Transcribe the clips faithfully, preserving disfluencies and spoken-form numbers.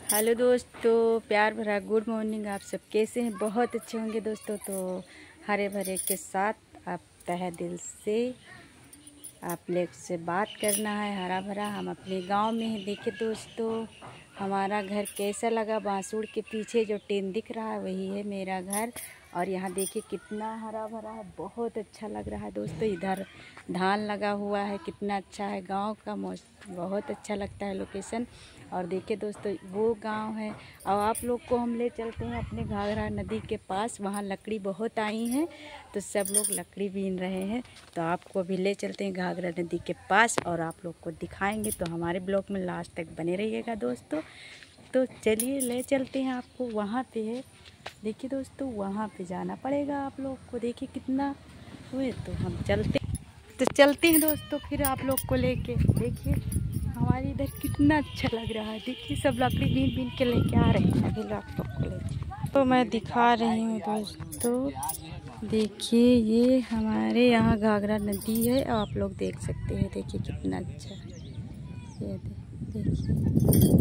Hello दोस्तों, प्यार भरा गुड मॉर्निंग। आप सब कैसे हैं? बहुत अच्छे होंगे दोस्तों। तो हरे भरे के साथ आप तहे दिल से आप लोग से बात करना है। हरा भरा हम अपने गांव में हैं। देखिए दोस्तों, हमारा घर कैसा लगा। बांसुड़ के पीछे जो टेन दिख रहा है वही है मेरा घर। और यहाँ देखिए कितना हरा भरा है, बहुत अच्छा लग रहा है दोस्तों। इधर धान लगा हुआ है, कितना अच्छा है। गांव का मौसम बहुत अच्छा लगता है, लोकेशन। और देखिए दोस्तों, वो गांव है। और आप लोग को हम ले चलते हैं अपने घाघरा नदी के पास। वहाँ लकड़ी बहुत आई हैं, तो सब लोग लकड़ी बीन रहे हैं। तो आपको भी ले चलते हैं घाघरा नदी के पास और आप लोग को दिखाएंगे। तो हमारे ब्लॉग में लास्ट तक बने रहिएगा दोस्तों। तो चलिए ले चलते हैं आपको। वहाँ पे है, देखिए दोस्तों, वहाँ पे जाना पड़ेगा आप लोग को। देखिए कितना हुए, तो हम चलते तो चलते हैं दोस्तों फिर आप लोग को लेके। देखिए हमारे इधर कितना अच्छा लग रहा है। देखिए सब लकड़ी बीन बीन के लेके आ रहे हैं अभी आप लोग को लेके। तो मैं दिखा रही हूँ दोस्तों, देखिए ये हमारे यहाँ घाघरा नदी है। आप लोग देख सकते हैं, देखिए कितना अच्छा है। ये देखिए,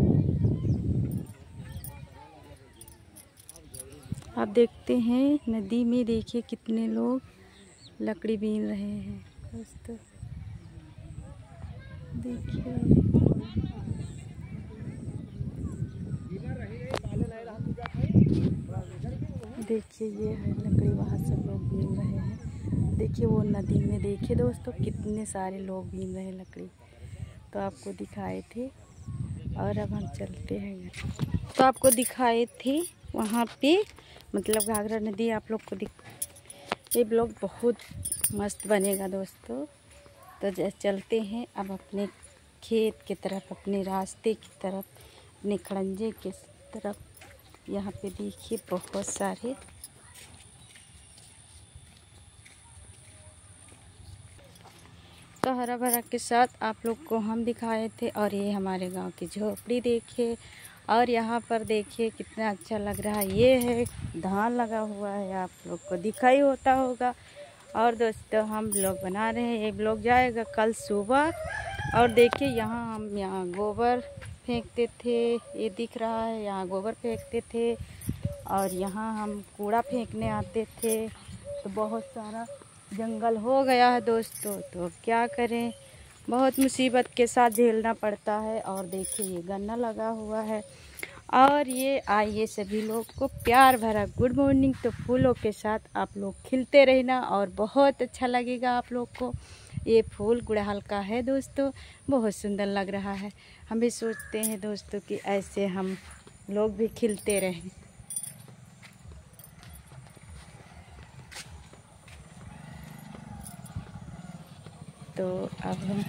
आप देखते हैं नदी में, देखिए कितने लोग लकड़ी बीन रहे हैं दोस्तों। देखिए देखिए ये है लकड़ी, वहाँ सब लोग बीन रहे हैं। देखिए वो नदी में, देखिए दोस्तों कितने सारे लोग बीन रहे हैं लकड़ी। तो आपको दिखाए थे और अब हम चलते हैं घर। तो आपको दिखाए थे वहाँ पे, मतलब घाघरा नदी आप लोग को दिख। ये ब्लॉग बहुत मस्त बनेगा दोस्तों। तो चलते हैं अब अपने खेत की तरफ, अपने रास्ते की तरफ, अपने खड़ंजे की तरफ। यहाँ पे देखिए बहुत सारे तो हरा भरा के साथ आप लोग को हम दिखाए थे। और ये हमारे गांव की झोपड़ी देखिए। और यहाँ पर देखिए कितना अच्छा लग रहा है। ये है धान लगा हुआ है, आप लोग को दिखाई होता होगा। और दोस्तों हम ब्लॉग बना रहे हैं, ये ब्लॉग जाएगा कल सुबह। और देखिए यहाँ हम यहाँ गोबर फेंकते थे, ये दिख रहा है, यहाँ गोबर फेंकते थे। और यहाँ हम कूड़ा फेंकने आते थे। तो बहुत सारा जंगल हो गया है दोस्तों, तो क्या करें, बहुत मुसीबत के साथ झेलना पड़ता है। और देखिए ये गन्ना लगा हुआ है। और ये आइए सभी लोग को प्यार भरा गुड मॉर्निंग। तो फूलों के साथ आप लोग खिलते रहना और बहुत अच्छा लगेगा आप लोग को। ये फूल गुड़हल का है दोस्तों, बहुत सुंदर लग रहा है। हम भी सोचते हैं दोस्तों कि ऐसे हम लोग भी खिलते रहें। तो अब हम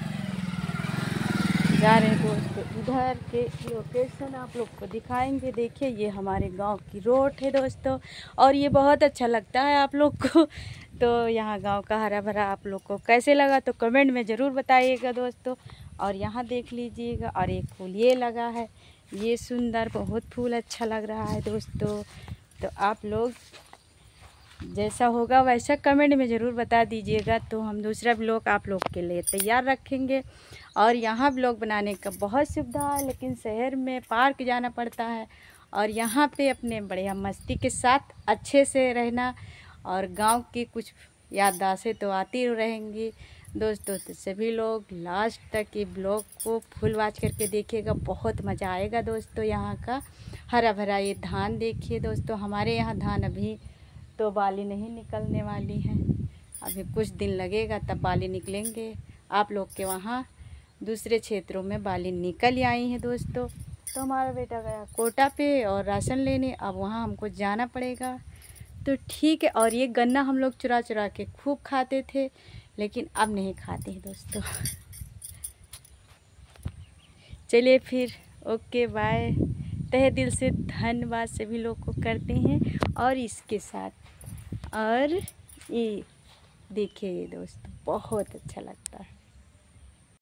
जा रहे हैं दोस्तों, इधर के लोकेशन आप लोग को दिखाएंगे। देखिए ये हमारे गांव की रोड है दोस्तों, और ये बहुत अच्छा लगता है आप लोग को। तो यहाँ गांव का हरा भरा आप लोग को कैसे लगा तो कमेंट में ज़रूर बताइएगा दोस्तों। और यहाँ देख लीजिएगा, और एक फूल ये लगा है, ये सुंदर बहुत फूल अच्छा लग रहा है दोस्तों। तो आप लोग जैसा होगा वैसा कमेंट में ज़रूर बता दीजिएगा। तो हम दूसरा ब्लॉग आप लोग के लिए तैयार रखेंगे। और यहाँ ब्लॉग बनाने का बहुत सुविधा है, लेकिन शहर में पार्क जाना पड़ता है। और यहाँ पे अपने बढ़िया मस्ती के साथ अच्छे से रहना, और गांव की कुछ याददाश्तें तो आती रहेंगी दोस्तों। तो सभी लोग लास्ट तक ये ब्लॉग को फुल वॉच करके देखिएगा, बहुत मज़ा आएगा दोस्तों। यहाँ का हरा भरा ये धान देखिए दोस्तों। हमारे यहाँ धान अभी तो बाली नहीं निकलने वाली है, अभी कुछ दिन लगेगा तब बाली निकलेंगे। आप लोग के वहाँ दूसरे क्षेत्रों में बाली निकल आई हैं दोस्तों। तो हमारा बेटा गया कोटा पे और राशन लेने, अब वहाँ हमको जाना पड़ेगा। तो ठीक है। और ये गन्ना हम लोग चुरा चुरा के खूब खाते थे, लेकिन अब नहीं खाते हैं दोस्तों। चलिए फिर, ओके बाय। तहे दिल से धन्यवाद सभी लोग को करते हैं। और इसके साथ और ये देखिए दोस्तों, बहुत अच्छा लगता है।